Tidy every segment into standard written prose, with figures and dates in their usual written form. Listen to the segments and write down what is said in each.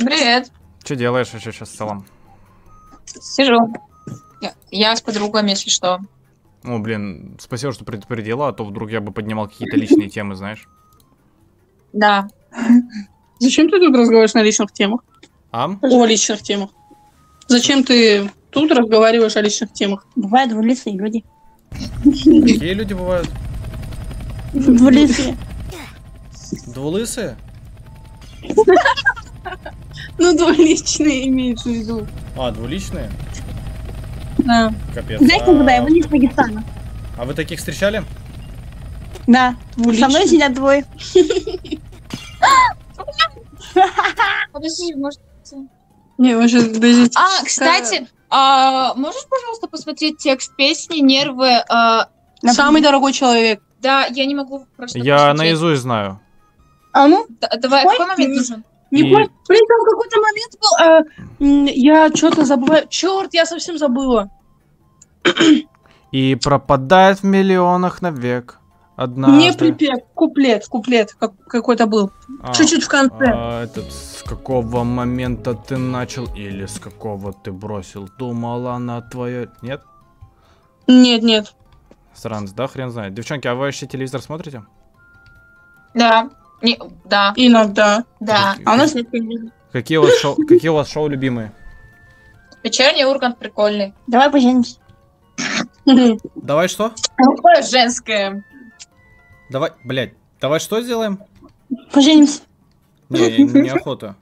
Привет. Что делаешь еще сейчас в целом? Сижу. Я с подругами, если что. О, блин, спасибо, что предупредила, а то вдруг я бы поднимал какие-то личные темы, знаешь. Да. Зачем ты тут разговариваешь на личных темах? А? О личных темах. Зачем ты тут разговариваешь о личных темах? Бывают двулицые люди. Какие люди бывают? Двулицые. Двулысые? Ну, двуличные имеется в виду. А, двуличные? Да. Капец. Знаете, куда я из Дагестана? А вы таких встречали? Да. Двуличные. Со мной сидят двое. Подожди, может... Не, вы же подождите. А, кстати, можешь, пожалуйста, посмотреть текст песни «Нервы»? Самый дорогой человек. Да, я не могу просто Я посмотреть. наизусть знаю. А ну? Давай, Ой, какой момент нужен? Не И- понял. Блин, там какой-то момент был. Я что-то забываю. Черт, я совсем забыла. И пропадает в миллионах навек. Не Однажды. припев, куплет какой-то был. А, Чуть-чуть в конце. с какого момента ты начал или с какого ты бросил? Думала на твое... Нет? Нет. Странно, да? Хрен знает. Девчонки, а вы вообще телевизор смотрите? Да. Да. Иногда. Да. А у нас нет телевизора. Какие у вас шоу любимые? Вечерний Ургант прикольный. Давай поженимся. Давай что? Какое женское. Давай, блядь, давай что сделаем? Поженимся. Неохота.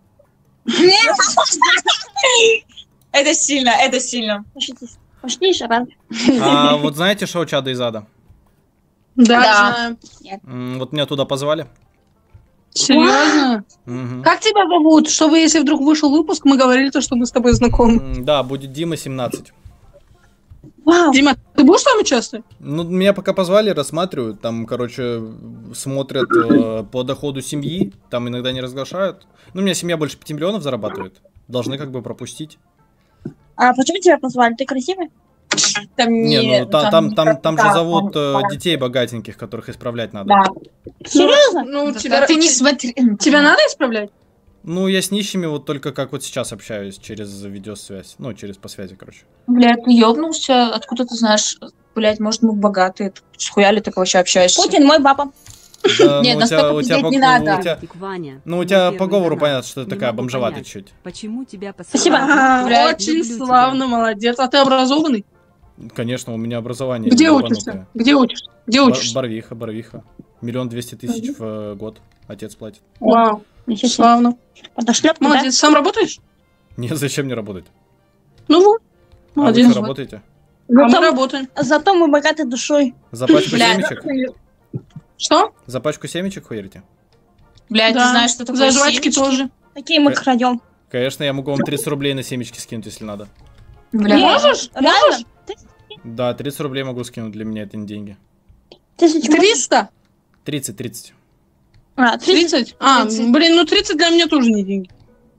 Это сильно, это сильно. Пошли еще раз. А вот знаете шоу «Чада из ада»? Да, Да. знаю. Вот меня туда позвали. Серьезно? Мгм. Как тебя зовут? Чтобы, если вдруг вышел выпуск, мы говорили то, что мы с тобой знакомы. Да, будет Дима 17. Вау. Дима, ты будешь там участвовать? Ну, меня пока позвали, рассматривают. Там, короче, смотрят по доходу семьи. Там иногда не разглашают. Ну, у меня семья больше 5 миллионов зарабатывает. Должны как бы пропустить. А почему тебя позвали? Ты красивый? Там Не, ну там же да, зовут там, детей богатеньких, которых исправлять надо. Да. Серьезно? Ну, Да, тебя, ты не смотри. тебя надо исправлять? Ну, я с нищими вот только как вот сейчас общаюсь через видеосвязь. Ну, через по связи, короче. Блядь, ты ёбнулся? Откуда ты знаешь? Блядь, может, мы богатые. Схуя ли ты вообще общаешься? Путин мой папа. Да, Нет, ну, настолько пиздеть не надо. Ну, у тебя по говору понятно, что ты такая бомжеватая чуть. Почему тебя Спасибо. Блядь, Очень люблю славно, молодец. А ты образованный? Конечно, у меня образование Где ебанутое. учишься? Где учишься? Где учишься? Барвиха. 1 200 000 в год отец платит. Вау, Ничего себе. славно. Подошлёп, да? Молодец. Сам работаешь? Нет, зачем мне работать? Ну вот. А вы Молодец. что, работаете? А мы Зато, работаем. зато мы богаты душой. За пачку Блядь, семечек? Что? За пачку семечек хуярите? Блядь, ты знаешь, что такое За жвачки семечки? тоже. Такие мы крадем. Конечно, я могу вам 30 рублей на семечки скинуть, если надо. Бля, Можешь? Реально? Да, 30 рублей могу скинуть, для меня это не деньги. 1000 300? 30. А, 30. 30? А, 30. блин, ну 30 для меня тоже не деньги.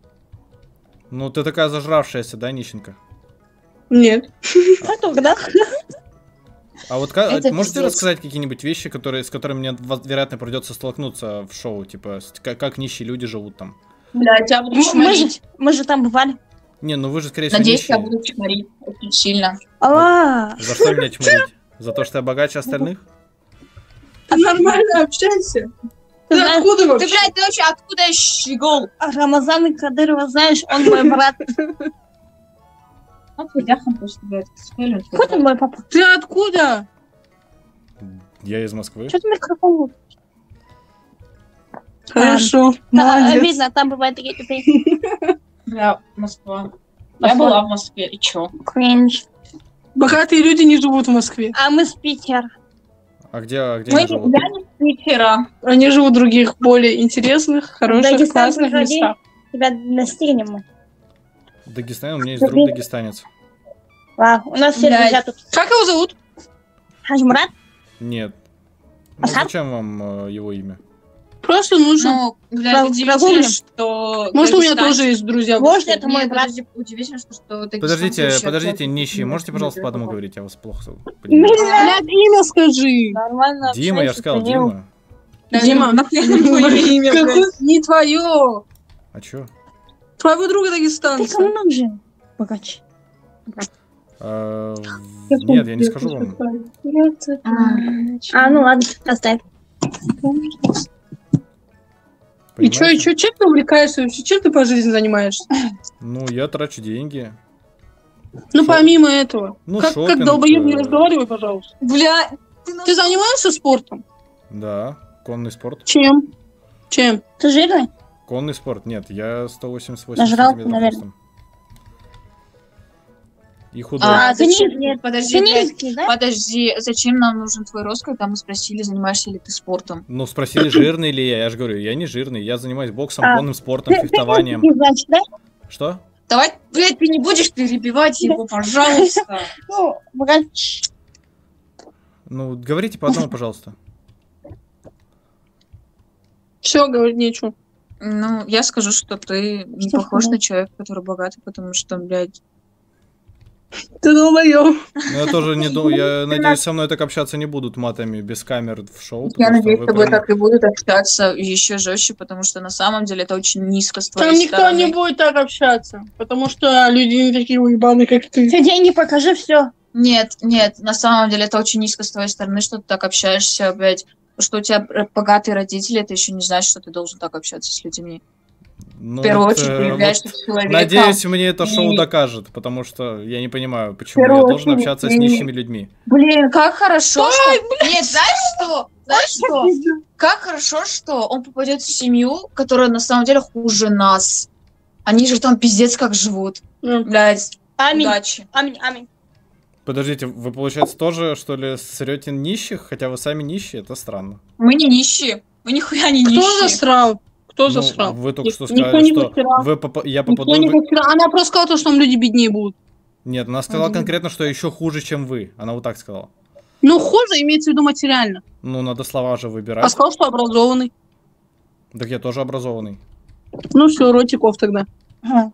Ну, ты такая зажравшаяся, да, нищенка? Нет. Только, да? А вот Это можете пиздец. рассказать какие-нибудь вещи, с которыми мне, вероятно, придется столкнуться в шоу? Типа, как нищие люди живут там? блядь, я буду чморить. Мы же там бывали. Не, ну вы же, скорее всего, Надеюсь, я нищие. буду чморить очень сильно. А, За что меня чморить? За то, что я богаче остальных? Ты нормально общайся. Ты знаешь, откуда Ты, вообще? блядь, ты вообще откуда щегол? Рамазана Кадырова, знаешь, он мой брат. Ну, хуяхан просто, блядь. Спойлер. Путин мой папа. Ты откуда? Я из Москвы. Что ты микрофон? Хорошо. Да, Молодец. видно, там бывает такие тупые. Бля, Москва. Я была в Москве, и чё? Кринж. Богатые люди не живут в Москве. А мы с Питера. А где Мы они живут? я не с Питера. Они живут в других, более интересных, хороших, Дагестан классных приходи. местах. Тебя настигнем мы. В Дагестане у меня есть друг дагестанец. Вау, у нас все Блядь. друзья тут. Как его зовут? Хажмурат? Нет. Ну, Асад? зачем вам его имя? Просто нужно. Ну, блядь, удивительно, прогулим. что... Может, у меня Дагестан- тоже есть друзья. в Вождь Москве? это мой Нет, брат. подожди, удивительно, что Дагестан Подождите, нищие, можете, пожалуйста, по одному говорить? Я вас плохо понимаю. Блядь, имя скажи. Нормально. Дима, я же сказал, Дима. Дима. Нахуй не твое имя, Какое- блядь. Не твое. А чё? Твоего друга Ты дагестанца. ко мной же, богаче. Нет, я не скажу вам. Ну ладно, оставь. И чё, Понимаете? чем ты увлекаешься вообще? Чем ты по жизни занимаешься? Ну, я трачу деньги. Ну, Шо- помимо этого. Ну, как шопинг, долбоёб не разговаривай, пожалуйста. Бля, Ты занимаешься спортом? Да, конный спорт. Чем? Чем? Ты жирный? Конный спорт. Нет, я 188 Нажрал, сантиметров наверное. ростом. И худой. ты зачем? не- Нет, подожди, Ты блядь. низкий, да? Подожди, зачем нам нужен твой рост, когда мы спросили, занимаешься ли ты спортом? Ну, спросили, жирный ли я. Я же говорю, я не жирный. Я занимаюсь боксом, А, конным спортом, Ты фехтованием. низкий, значит, да? Что? Давай, блядь, ты не будешь перебивать его, пожалуйста. Ну, богач. Ну, говорите по одному, пожалуйста. Все, говорить нечего. Ну, я скажу, что ты не Что похож сказать? на человека, который богатый, потому что, блядь, Ты долбоёб. Ну, я тоже не думаю, я надеюсь, со мной так общаться не будут матами без камер в шоу. я потому что надеюсь, вы с тобой прям- так и будут общаться еще жестче, потому что на самом деле это очень низко с твоей Там никто стороны. не будет так общаться, потому что люди не такие уебаны, как ты. Все деньги покажи, все. Нет, нет, на самом деле это очень низко с твоей стороны, что ты так общаешься, блядь. Что у тебя богатые родители, это еще не значит, что ты должен так общаться с людьми. Ну, В первую вот, очередь, ты являешься вот человеком. надеюсь, мне это шоу И- докажет, потому что я не понимаю, почему первую я должен очередь, общаться с ты- нищими людьми. Блин, как хорошо, что... Нет, знаешь что? Знаешь что? Как хорошо, что он попадет в семью, которая на самом деле хуже нас. Они же там пиздец как живут. Блядь, Аминь. удачи. Аминь, аминь. Подождите, вы, получается, тоже, что ли, срете нищих, хотя вы сами нищие? Это странно. Мы не нищие. Мы нихуя не Кто нищие. засрал? Кто Ну, засрал? вы только что Никто сказали, не что засрал. я Никто попаду не в... засрал. Она просто сказала, то, что там люди беднее будут. Нет, она сказала Один. конкретно, что еще хуже, чем вы. Она вот так сказала. Ну, хуже имеется в виду материально. Ну, надо слова же А выбирать. сказал, что образованный. Так я тоже образованный. Ну все, ротиков тогда. Ага.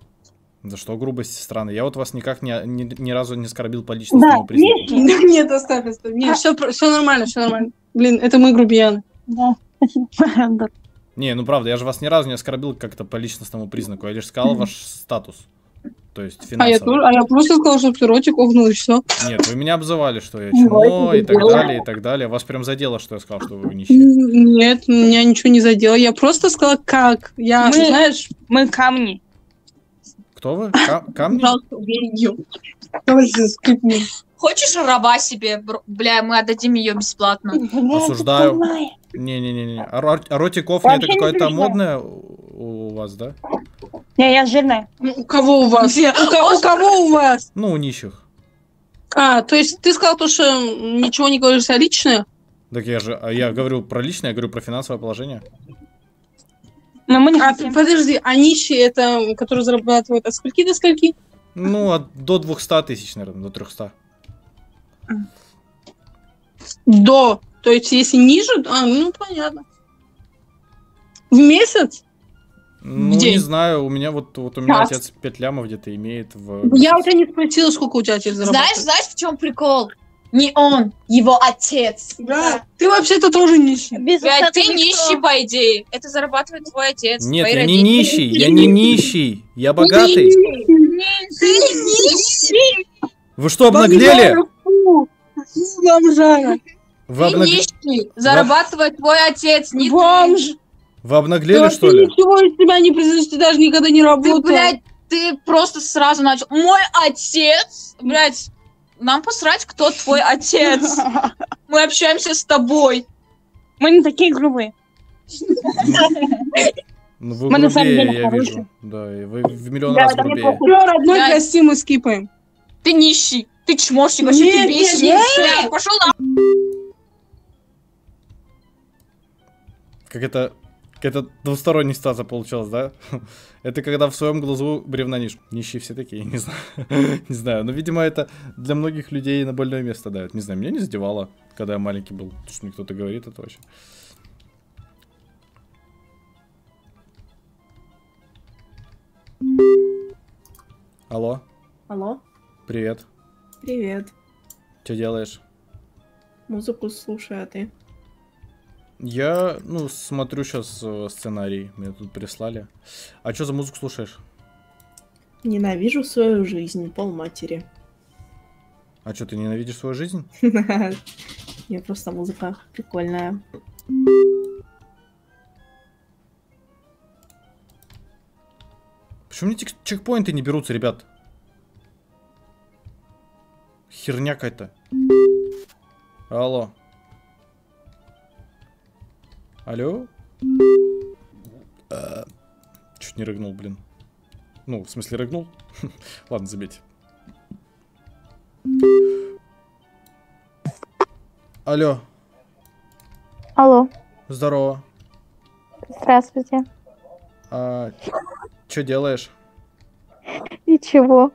За что грубость страны? Я вот вас никак ни разу не оскорбил по личностному Да, признаку. нищий. Нет, оставь. Нет, все нормально, все нормально. Блин, это мы грубияны. Да, спасибо. Да. Не, ну правда, я же вас ни разу не оскорбил как-то по личностному признаку. Я лишь сказал ваш статус. То есть финансовый. А я просто сказал, что ты ротиков, ну и все. Нет, вы меня обзывали, что я Ну, чмо это и так дело. далее, и так далее. Вас прям задело, что я сказал, что вы нищие. Нет, меня ничего не задело. Я просто сказала, как. Я, Мы- знаешь, Мы камни. Кто вы? Камни? пожалуйста, убей ее. Давайте скипнем. Хочешь раба себе? Бля, мы отдадим ее бесплатно. Осуждаю. Не-не-не. А ротиков нет, это Вообще не какое-то переживай. модное у вас, да? Не, я жирная. Ну, у кого у вас? У кого у вас? Ну, у нищих. А, то есть ты сказал то, что ничего не говоришь о личное? Так я говорю про личное, я говорю про финансовое положение. Но мы не А, хотим. подожди, а нищие это, которые зарабатывают от скольки до скольки? Ну, до 200 тысяч, наверное, до 300. До. То есть если ниже, ну понятно. В месяц? Ну, день? не знаю, у меня вот у меня Час. отец 5 лямов где-то имеет в... Я у тебя не спросила, сколько у тебя отец зарабатывает. Знаешь, в чем прикол? Не он, его отец. Да, ты вообще-то тоже нищий. Без Блядь, остатка ты никто. нищий, по идее. Это зарабатывает твой отец. Нет, твои я не родители. нищий, я не нищий, я богатый. Ты нищий! Вы что, обнаглели? Фу, бомжара. Вы, Ты нищий! Зарабатывает твой отец, не Бомж. Вы обнаглели, Да что ты ли? ничего из себя не признаешь, ты даже никогда не ты. Ты, работал. блядь, ты просто сразу начал. Мой отец? Блядь, нам посрать, кто твой отец. Мы общаемся с тобой. Мы не такие грубые. Ну, вы Мы на самом грубее, деле я хорошие. вижу. Да, и вы в миллион Да, раз это мне грубее. похуй. Все, родной, Блядь. прости, мы скипаем. Ты нищий. Ты чмошник, вообще Нет, ты бесишь. нет, Блядь, пошел на... Какая-то двусторонняя ситуация получилась, да? Это когда в своем глазу бревна нищие все такие, не знаю. Не знаю, но, видимо, это для многих людей на больное место давит. Не знаю, меня не задевало, когда я маленький был. То, что мне кто-то говорит, это вообще... Алло, Алло, привет. привет. Что делаешь? Музыку слушаю, а ты? Я, ну, смотрю сейчас сценарий, мне тут прислали. А что за музыку слушаешь? Ненавижу свою жизнь, полматери. А что, ты ненавидишь свою жизнь? Мне просто музыка прикольная. Почему мне чекпоинты не берутся, ребят? Херня какая-то. Алло. Алло? Чуть не рыгнул, блин. Ну, в смысле, рыгнул? Ладно, забейте. Алло. Алло, Здорово. здравствуйте. Что делаешь? Ничего.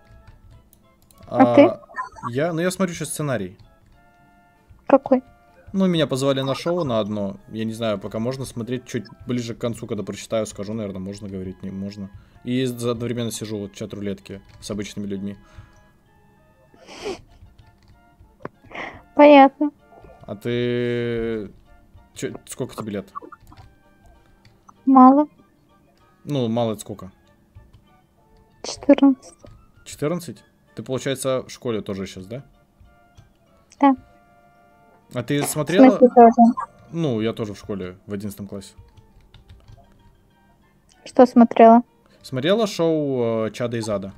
А ты? Я смотрю сейчас сценарий. Какой? Ну, меня позвали на шоу на одно. Я не знаю, пока можно смотреть чуть ближе к концу, когда прочитаю, скажу, наверное, можно говорить, не можно. И одновременно сижу вот в чат-рулетке с обычными людьми. Понятно. А ты... Сколько тебе лет? Мало. Ну, мало это сколько? 14. 14? Ты, получается, в школе тоже сейчас, да? Да. А ты В смотрела? смысле тоже? Ну, я тоже в школе, в 11 классе. Что смотрела? Смотрела шоу «Чада из ада»?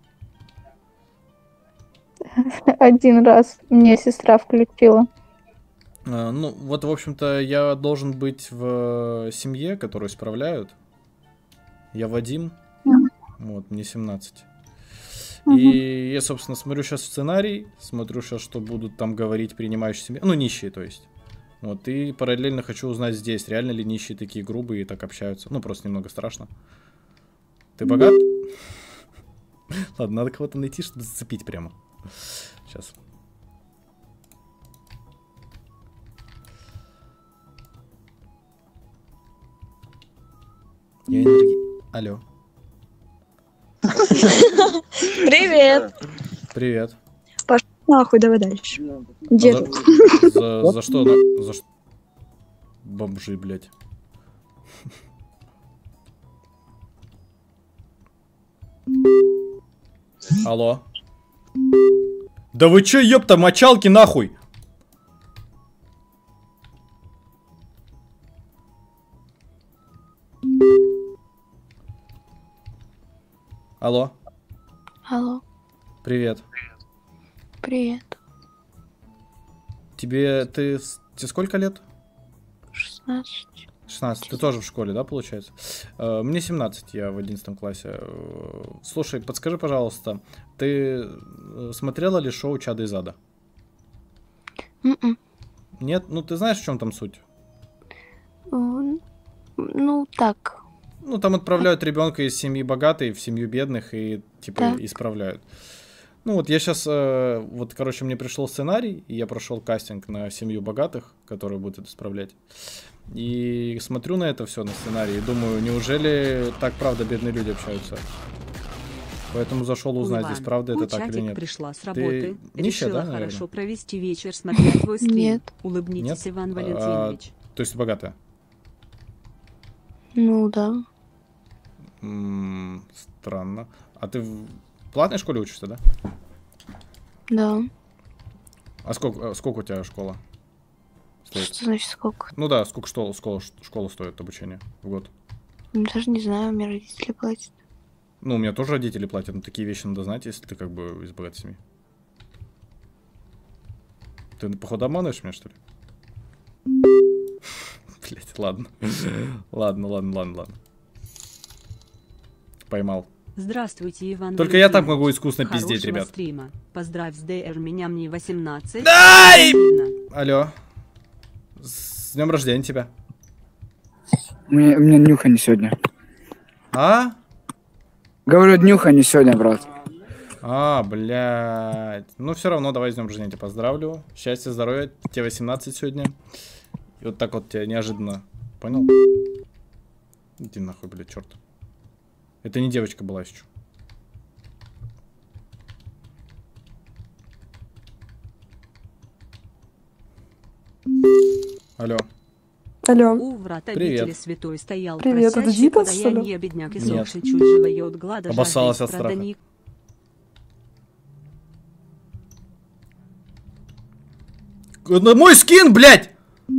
Один раз мне сестра включила. Ну, вот, в общем-то, я должен быть в семье, которую исправляют. Я Вадим. Вот, мне 17. И я, собственно, смотрю сейчас сценарий, смотрю сейчас, что будут там говорить принимающие семьи. Ну, нищие, то есть. Вот, и параллельно хочу узнать здесь, реально ли нищие такие грубые и так общаются. Ну, просто немного страшно. Ты богат? Ладно, надо кого-то найти, чтобы зацепить прямо. Сейчас. Я Алло. Привет. Привет. Нахуй, давай дальше. Дед. За что? За что? Бомжи, блядь. Алло. Да вы чё, ёпта, мочалки нахуй? Алло. Алло, Привет. привет. Тебе сколько лет? 16. 16. Ты тоже в школе, да, получается? Мне 17, я в 11 классе. Слушай, подскажи, пожалуйста, ты смотрела ли шоу «Чада из ада»? Нет? Ну, ты знаешь, в чем там суть? Ну, так. Ну, там отправляют ребенка из семьи богатой в семью бедных и, типа, Да. исправляют. Ну, вот я сейчас, вот, короче, мне пришел сценарий, и я прошел кастинг на семью богатых, которые будут это исправлять. И смотрю на это все, на сценарий, и думаю, неужели так, правда, бедные люди общаются? Поэтому зашел узнать, здесь правда это так или нет. Пришла с работы, Ты нищая, решила да, наверное? хорошо провести вечер, смотря твой стрим. Нет. Улыбнитесь, Нет? Иван Валентинович. То есть богатая? Ну, да. Странно. А ты в платной школе учишься, да? Да. А сколько у тебя школа стоит? Что значит сколько? Ну да, сколько школа стоит обучение в год? Даже не знаю, мне родители платят. Ну, у меня тоже родители платят, но такие вещи надо знать, если ты как бы из богатой семьи. Ты, походу, обманываешь меня, что ли? Блять, ладно. Ладно. Поймал. Здравствуйте, Иван Только я так Валентинович. могу искусно пиздеть, Хорошего ребят. стрима. Поздравь с ДР, меня мне 18. Дай! Алло. С днем рождения тебя. У меня днюха не сегодня. А? Говорю, днюха не сегодня, брат. Блядь. Ну, все равно, давай с днем рождения тебя поздравлю. Счастья, здоровья. Тебе 18 сегодня. И вот так вот тебя неожиданно. Понял? Иди нахуй, блядь, черт. Это не девочка была еще. Алло. Алло. У врат обители святой стоял Привет, это просящий Диппет, что ли? подаяние бедняк и Нет. сохший чуть живое от глада Обоссалась жаждет от страха. страданий. Это мой скин, блядь!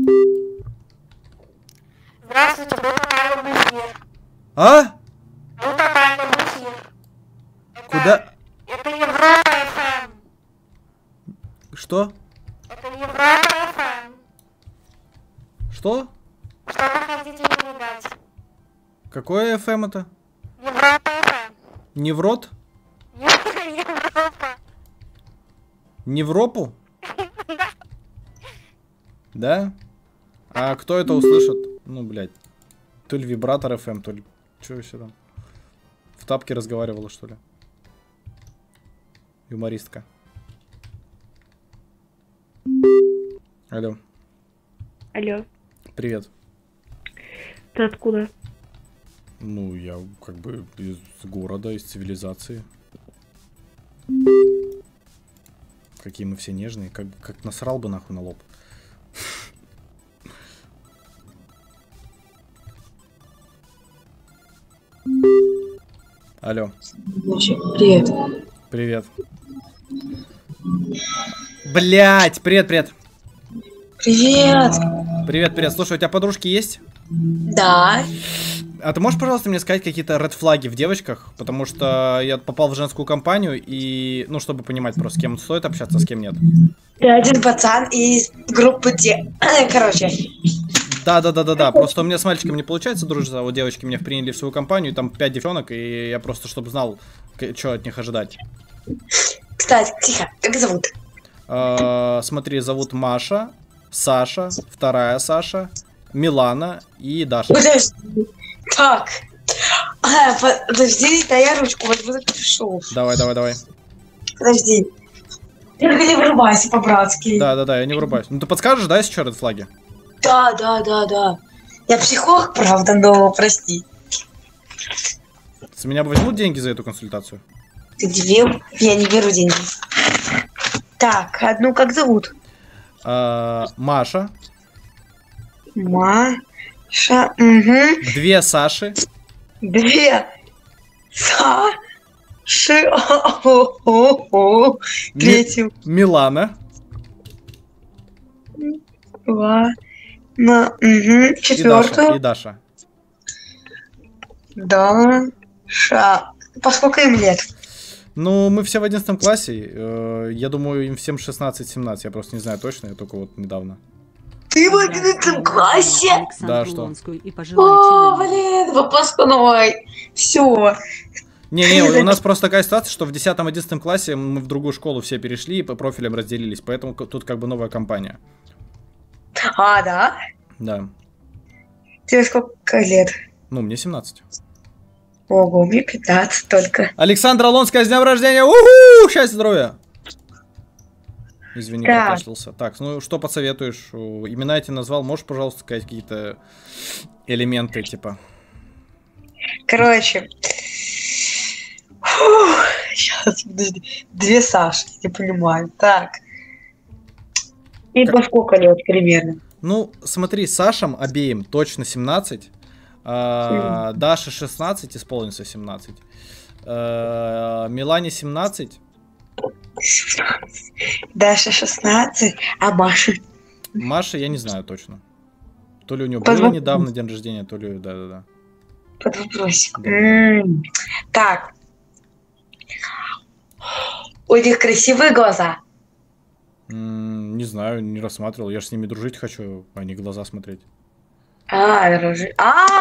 Здравствуйте, вы попали в эфир. А? Вы попали в эфир. Куда? Это Европа ФМ. Что? Это Европа ФМ. Что? Что вы хотите передать? Какое FM это? Европа ФМ. Не в рот? Европа. Не в ропу? Да? А кто это услышит? Ну, блядь. То ли вибратор FM, то ли... Чё вообще там? В тапке разговаривала, что ли? Юмористка. Алло. Алло, Привет. ты откуда? Ну, я как бы из города, из цивилизации. Какие мы все нежные. Как насрал бы нахуй на лоб. Алло. Привет. Привет. Блять, привет. Привет. Привет. Слушай, у тебя подружки есть? Да. А ты можешь, пожалуйста, мне сказать какие-то ред флаги в девочках? Потому что я попал в женскую компанию и, ну, чтобы понимать просто, с кем стоит общаться, а с кем нет. Ты один пацан из группы Т. Короче. Да. Просто у меня с мальчиком не получается дружить, а вот девочки меня приняли в свою компанию, и там 5 девчонок, и я просто, чтобы знал, что от них ожидать. Кстати, тихо, как зовут? Смотри, зовут Маша, Саша, вторая Саша, Милана и Даша. Подожди. Так. Подожди, да я ручку возьму, запишу. Давай. Подожди. Только не вырубайся по-братски. Да, я не врубаюсь. Ну ты подскажешь, да, если что, ред флаги? Да. Я психолог, правда, но прости. С меня возьмут деньги за эту консультацию? Ты дебил? Я не беру деньги. Так, одну как зовут? Маша. Маша, угу. 2 Саши. 2 Саши. Третью. Милана. Четвертую. И Даша. Даша. По сколько им лет? Ну, мы все в 11 классе. Я думаю, им всем 16-17. Я просто не знаю точно, я только вот недавно. Ты в 11 классе? Да, что? О, блин, выпускной. Все. Не, у нас просто такая ситуация, что в 10-11 классе мы в другую школу все перешли и по профилям разделились, поэтому тут как бы новая компания. А, да? Да. Тебе сколько лет? Ну, мне 17. Ого, мне 15 только. Александра Лонская, с днем рождения! Уху! Счастья, здоровья! Извини, Так. прокашлялся. Так, ну что посоветуешь? Имена эти назвал, можешь, пожалуйста, сказать какие-то элементы, типа? Короче. Сейчас, подожди. 2 Саши, я не понимаю. Так. И по сколько лет примерно? Ну, смотри, Сашам обеим точно 17. Даше 16, исполнится 17. Милане 17. Даша 16, а Маша? Маша, я не знаю точно. То ли у нее Под было вопрос. недавно день рождения, то ли... Да. Под вопросик. Да. Так. У них красивые глаза. Не знаю, не рассматривал. Я же с ними дружить хочу, а не глаза смотреть. Дружи.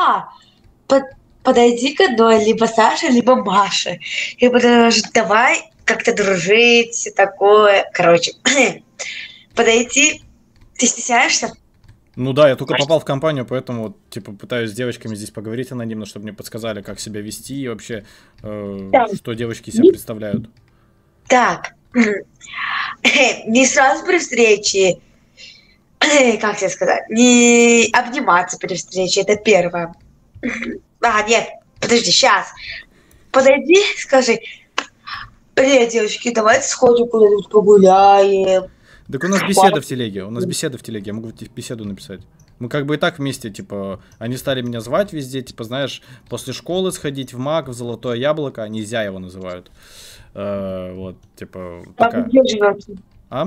Подойди к одной, либо Саше, либо Маше. И подожди, давай как-то дружить, все такое. Короче, подойти. Ты стесняешься? Ну да, я только попал в компанию, поэтому вот, типа, пытаюсь с девочками здесь поговорить анонимно, чтобы мне подсказали, как себя вести и вообще, что девочки из себя представляют. Так. Не сразу при встрече, как тебе сказать, не обниматься при встрече, это первое. Нет, подожди, сейчас. Подойди, скажи, привет, девочки, давайте сходим куда-нибудь погуляем. Так у нас беседа в телеге, я могу беседу написать. Мы как бы и так вместе, типа, они стали меня звать везде, типа, знаешь, после школы сходить в МАК, в Золотое Яблоко, нельзя его называют. Вот, типа, такая... где живете? А?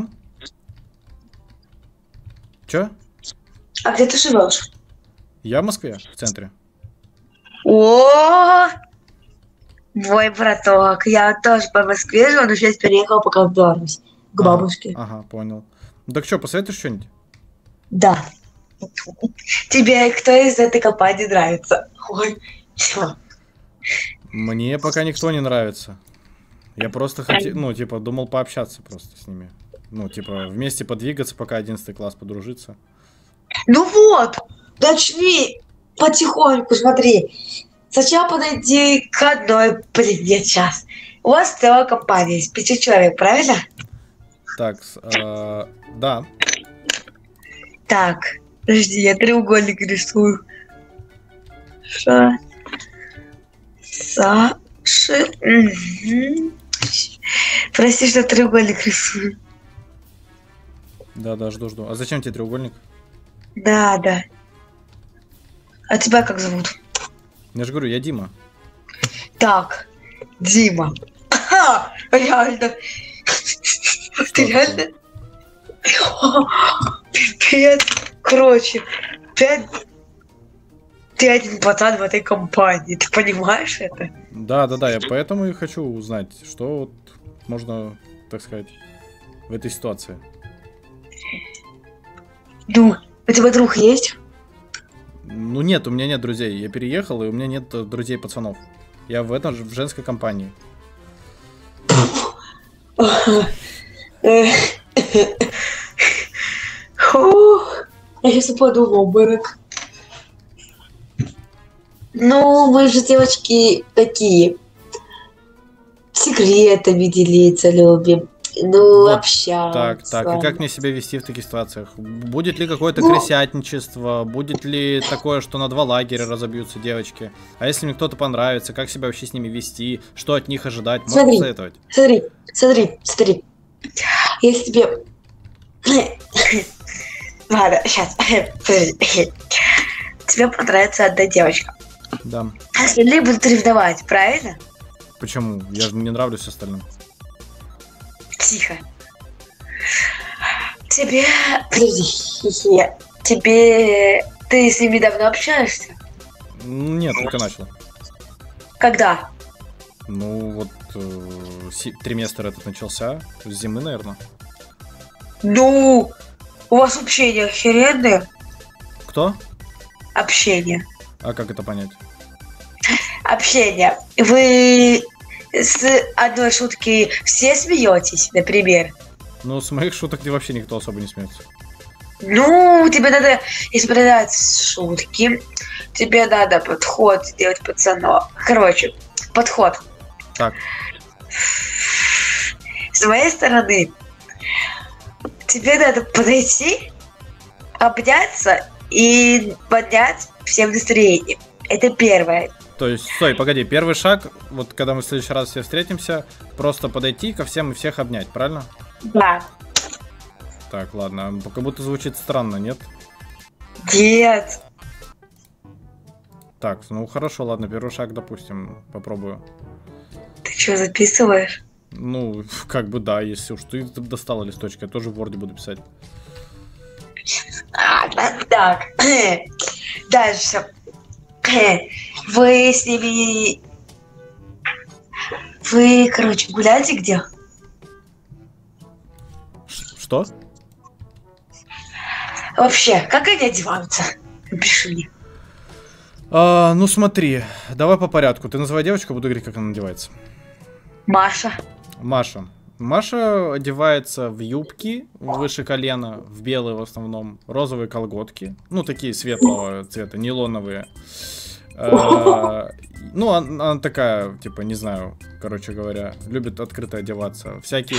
Чё? А где ты живешь? Я в Москве, в центре. О, мой браток, я тоже по Москве живу, но сейчас переехал пока в Беларусь к бабушке. Ага, понял. Ну так что, посоветуешь что-нибудь? Да. Тебе кто из этой компании нравится? Ой, все. Мне пока никто не нравится. Я просто хотел, ну, типа, думал пообщаться просто с ними. Ну, типа, вместе подвигаться, пока 11 класс подружиться. Ну вот, начни потихоньку, смотри. Сначала подойди к одной, блин, нет, сейчас. У вас целая компания из 5 человек, правильно? Так, да. Так, подожди, я треугольник рисую. Саши. Угу. Прости, что треугольник рисую. Да, жду. А зачем тебе треугольник? Да. А тебя как зовут? Я же говорю, я Дима. Так, Дима. Ха, реально. Ты реально? Пипец. Короче, ты один пацан в этой компании. Ты понимаешь это? Да, я поэтому и хочу узнать, что вот можно, так сказать, в этой ситуации. Ну, у тебя друг есть? Ну нет, у меня нет друзей. Я переехал, и у меня нет друзей пацанов. Я в этом же, в женской компании. Я сейчас упаду в обморок. Ну, мы же девочки такие. Секретами делиться любим. Ну, Вот общаться. Так. И как мне себя вести в таких ситуациях? Будет ли какое-то крысятничество? Будет ли такое, что на 2 лагеря разобьются девочки? А если мне кто-то понравится, как себя вообще с ними вести? Что от них ожидать? Можно посоветовать? Смотри. Если тебе... Ладно, сейчас. Тебе понравится одна девочка. Да. Остальные будут ревновать, правильно? Почему? Я же не нравлюсь остальным. Тихо. Ты с ними давно общаешься? Нет, только начал. Когда? Ну, вот триместр этот начался. С зимы, наверное. Ну, у вас общение охеренное. Кто? Общение. А как это понять? Общение. Вы с одной шутки все смеетесь, например? Ну, с моих шуток вообще никто особо не смеется. Ну, тебе надо исправлять шутки. Тебе надо подход сделать пацану. Короче, подход. Так. С моей стороны, тебе надо подойти, обняться и поднять всем настроение. Это первое. То есть, стой, погоди, первый шаг, вот когда мы в следующий раз все встретимся, просто подойти ко всем и всех обнять, правильно? Да. Так, ладно, как будто звучит странно, нет? Нет. Так, ну хорошо, ладно, первый шаг, допустим, попробую. Ты что, записываешь? Ну, как бы да, если уж ты достала листочка, я тоже в Word буду писать. Так. Дальше. Вы с ними... Вы, короче, гуляете где? Что? Вообще, как они одеваются? Напиши мне. Ну смотри, давай по порядку. Ты называй девочку, буду говорить, как она одевается. Маша. Маша одевается в юбки выше колена, в белые в основном, розовые колготки, ну такие светлого цвета, нейлоновые. Ну, она такая, типа, не знаю, короче говоря, любит открыто одеваться. Всякие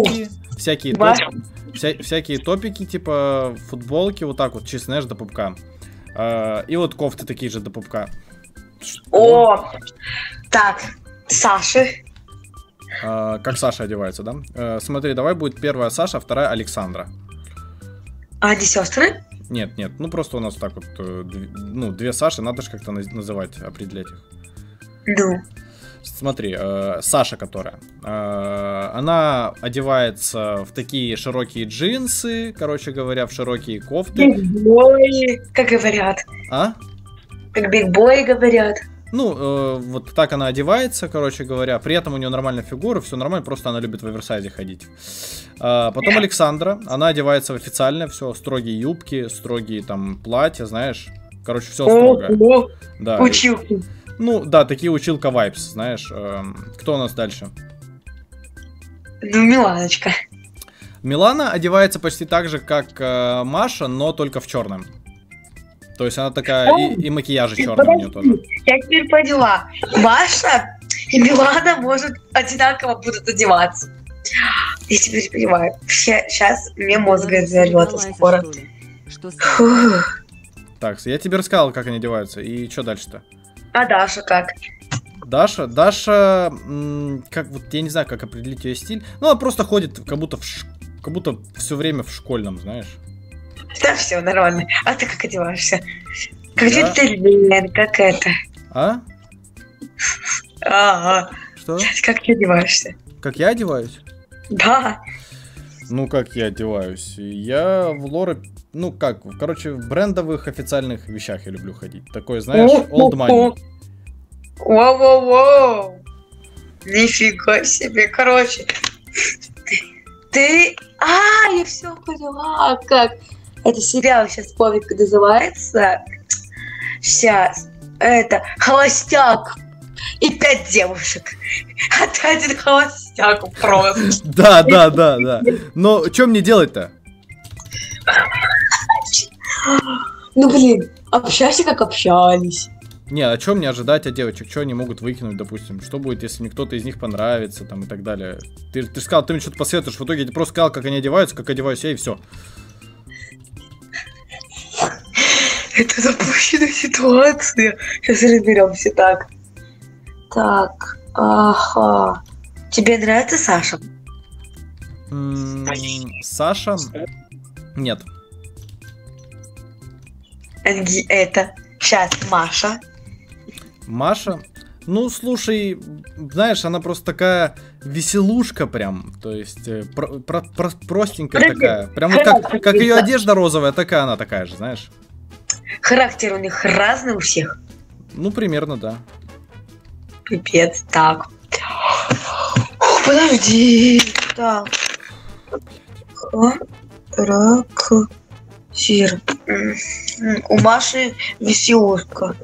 топики, типа футболки, вот так вот, чисто, знаешь, до пупка. И вот кофты такие же до пупка. О, так, Саша. Как Саша одевается, да? Смотри, давай будет первая Саша, вторая Александра. А они сестры? Нет, нет, ну просто у нас так вот, ну, две Саши, надо же как-то называть, определять их. Ну. Смотри, Саша, которая, она одевается в такие широкие джинсы, короче говоря, в широкие кофты. Бигбой, как говорят. А? Как бигбой говорят. Ну, вот так она одевается, короче говоря. При этом у нее нормальная фигура, все нормально, просто она любит в оверсайзе ходить. Потом Александра, она одевается в официально, все, строгие юбки, строгие там платья, знаешь. Короче, все строго. Да. Училки. Ну, да, такие училка вайпс, знаешь. Кто у нас дальше? Ну, Миланочка. Милана одевается почти так же, как Маша, но только в черном. То есть она такая, и макияжи черные у нее тоже. Я теперь поняла. Маша и Милана, может, одинаково будут одеваться. Я теперь понимаю. Сейчас мне мозг взорвется скоро. Так, я тебе рассказал, как они одеваются. И что дальше-то? А Даша как? Даша, как вот, я не знаю, как определить ее стиль. Ну, она просто ходит, как будто все время в школьном, знаешь. Да, все нормально. А ты как одеваешься? Как джентльмен, как это? А? Ага. Что? Как ты одеваешься? Как я одеваюсь? Да. Ну, как я одеваюсь? Я в лоры, ну, как, короче, в брендовых официальных вещах я люблю ходить. Такой, знаешь, old money. Воу-воу-воу. Нифига себе. Короче, ты... я все поняла, как... Это сериал сейчас помню, как называется. Сейчас. Это «Холостяк». И 5 девушек. А ты один холостяк просто. Да. Но что мне делать-то? Ну, блин, общайся, как общались. Не, а что мне ожидать от девочек? Что они могут выкинуть, допустим? Что будет, если мне кто-то из них понравится, там, и так далее? Ты сказал, ты мне что-то посоветуешь, в итоге я тебе просто сказал, как они одеваются, как одеваюсь я, и все. Это запущенная ситуация. Сейчас разберемся. Так, ага. Тебе нравится Саша? Саша? Нет. Это. Сейчас, Маша. Маша? Ну, слушай, знаешь, она просто такая веселушка прям. То есть, простенькая такая. Прям вот как ее одежда розовая, такая она такая же, знаешь. Характер у них разный у всех? Ну, примерно, да. Пипец, так. Подожди. Так. Характер. У Маши веселушка.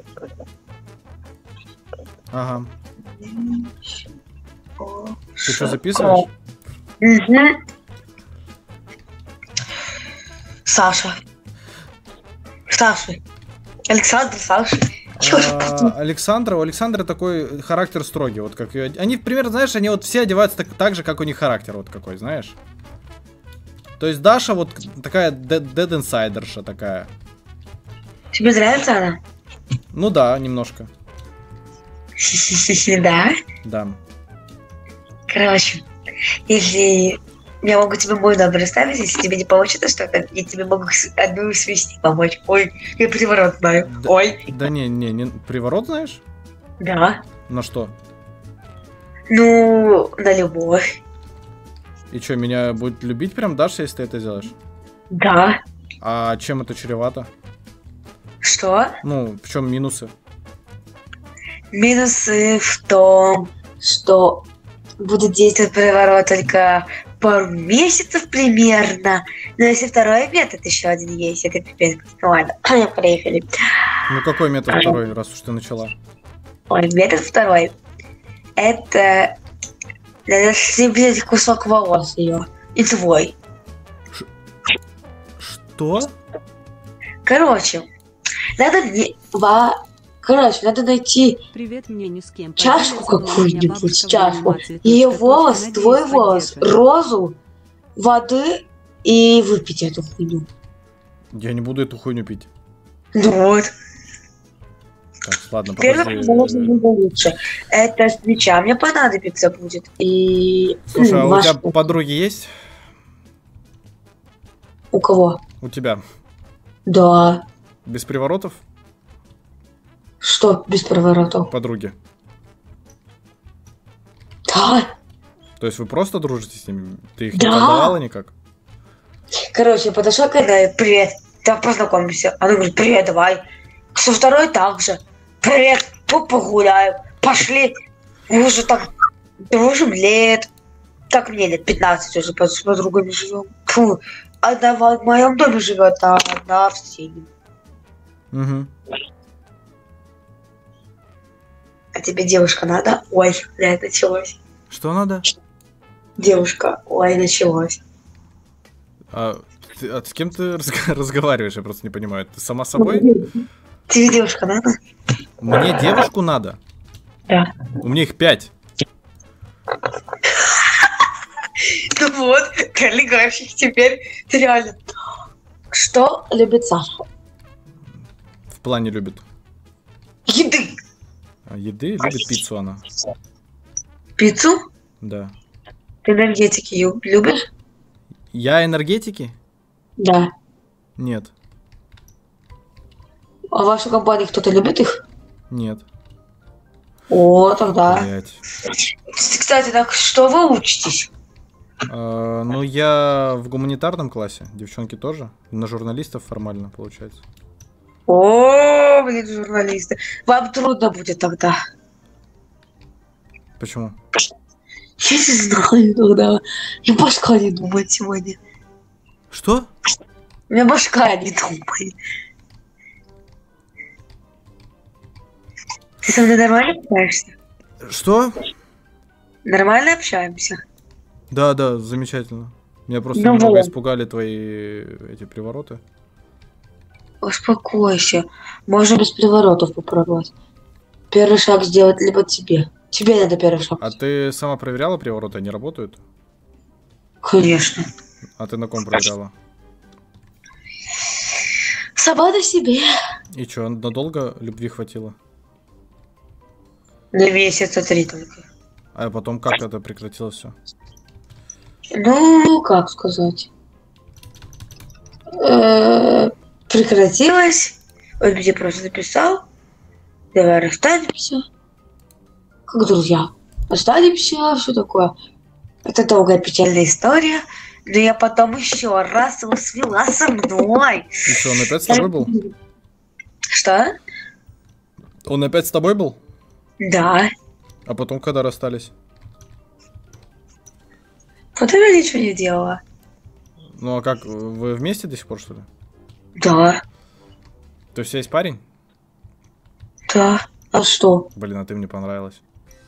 Ага. Ты что, записываешь? Угу. Саша. Александр, Саша. Александра, у Александра такой характер строгий, вот как ее... Они, примерно, знаешь, они вот все одеваются так же, как у них характер вот какой, знаешь. То есть Даша вот такая dead инсайдерша такая. Тебе нравится она? Ну да, немножко. Да? Да. Короче, если я могу тебе мой номер оставить, если тебе не получится что-то, я тебе могу одну свести помочь. Ой, я приворот знаю. Да, ой. Да не, приворот знаешь? Да. На что? Ну, на любовь. И что, меня будет любить прям Даша, если ты это сделаешь? Да. А чем это чревато? Что? Ну, в чем минусы? Минусы в том, что будет действовать приворот только пару месяцев примерно. Но если второй метод еще один есть, это пипец. Ну ладно, поехали. Ну какой метод второй, раз уж ты начала? Ой, метод второй. Это надо съебать кусок волос ее. И твой. Что? Короче, надо мне... Короче, надо найти чашку какую-нибудь, чашку. Ее волос, твой волос, розу, воды и выпить эту хуйню. Я не буду эту хуйню пить. Ну вот. Так, ладно, подожди. Лучше. Это свеча мне понадобится будет. И... Слушай, а у тебя подруги есть? У кого? У тебя. Да. Без приворотов? Что без приворотов? Подруги. Да. То есть вы просто дружите с ними? Ты их не Да. колдовала никак? Короче, я подошла к одной, привет, давай познакомимся. Она говорит, привет, давай. Со второй так же. Привет, погуляем. Пошли. Мы уже так дружим лет. Так мне лет 15 уже с подругами живем. Фу. Одна в моем доме живет, а одна в соседнем. Угу. А тебе девушка надо? Ой, блядь, началось. Что надо? Девушка, ой, началось. А с кем ты разговариваешь? Я просто не понимаю. Ты сама собой? Тебе девушка надо? Мне девушку надо? Да. У меня их 5. Ну вот, коллегавщик, теперь ты реально. Что любит Саша? В плане любит. Еды. А еды? Любит пиццу она. Пиццу? Да. Ты энергетики любишь? Я энергетики? Да. Нет. А в вашей компании кто-то любит их? Нет. О, тогда. Блять. Кстати, так что вы учитесь? Ну, я в гуманитарном классе. Девчонки тоже. На журналистов формально, получается. О, блин, журналисты. Вам трудно будет тогда. Почему? Я не знаю тогда. Я башка не думает сегодня. Что? У меня башка не думает. Ты со мной нормально общаешься? Что? Нормально общаемся? Да, да, замечательно. Меня просто Ну немного вот. испугали твои эти привороты. Успокойся. Можно без приворотов попробовать. Первый шаг сделать либо тебе. Тебе надо первый шаг. А ты сама проверяла привороты? Они работают? Конечно. А ты на ком проверяла? Сама на себе. И чё, надолго любви хватило? На месяца 3 только. А потом как это прекратилось все? Ну, как сказать. Прекратилось. Он мне просто написал. Давай расстанемся. Как друзья. Останемся, все такое. Это долгая печальная история. Но я потом еще раз его свела со мной. И что, он опять с тобой был? Что? Он опять с тобой был? Да. А потом когда расстались? Потом я ничего не делала. Ну а как, вы вместе до сих пор, что ли? Да. То есть есть парень? Да. А что? Блин, а ты мне понравилась.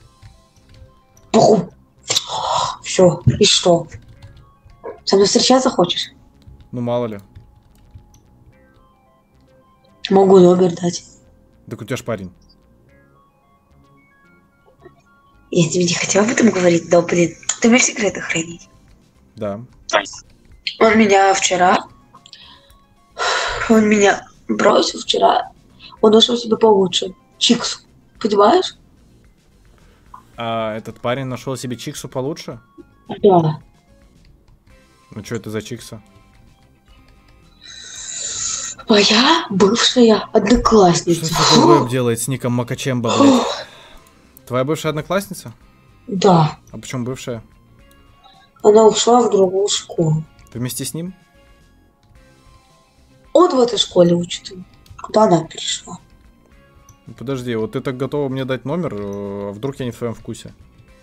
Все. И что? Со мной встречаться хочешь? Ну мало ли. Могу номер дать. Так у тебя ж парень. Я тебе не хотела об этом говорить, но, блин, ты умеешь секреты хранить? Да. Он меня вчера... Он меня бросил вчера. Он нашел себе получше. Чиксу. Понимаешь? А этот парень нашел себе чиксу получше? Да. Ну что это за чикса? Моя бывшая одноклассница. Что такой веб делает с ником Макачемба, блядь? Твоя бывшая одноклассница? Да. А почему бывшая? Она ушла в другую школу. Ты вместе с ним? Он в этой школе учит. Куда она перешла? Ну, подожди, вот ты так готова мне дать номер, а вдруг я не в твоем вкусе?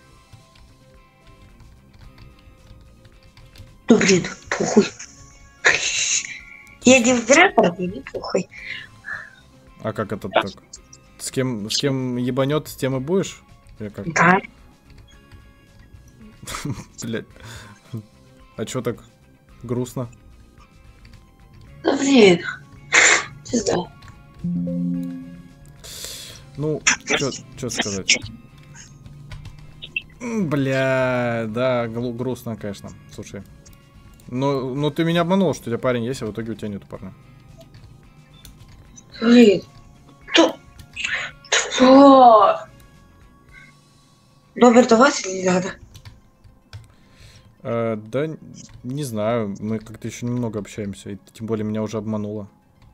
Ну блин, похуй. Я не выбираю парней, не похуй. А как это так? С кем ебанет, с тем и будешь? Или как? Да. Блять. А чё так грустно? Да блин. Пизда. Ну, чё сказать? Бля, да, грустно, конечно. Слушай. Ну ты меня обманул, что у тебя парень есть, а в итоге у тебя нету парня. Блин. Номер давать или не надо? Да, не знаю. Мы как-то еще немного общаемся. И тем более меня уже обманула.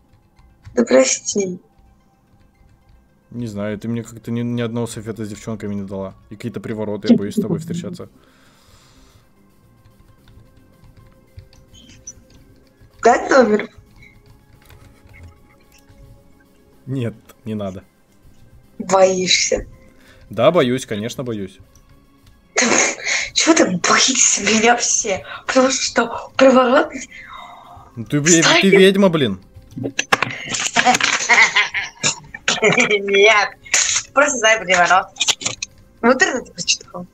Да прости. Не знаю, ты мне как-то ни одного совета с девчонками не дала. И какие-то привороты, я боюсь с тобой встречаться. Дать номер? Нет, не надо. Боишься. Да, боюсь, конечно, боюсь. Чего ты боишься меня все? Потому что приворот... Ну, ты ведьма, блин. Нет. Просто знай приворот. Вот это ты прочитал.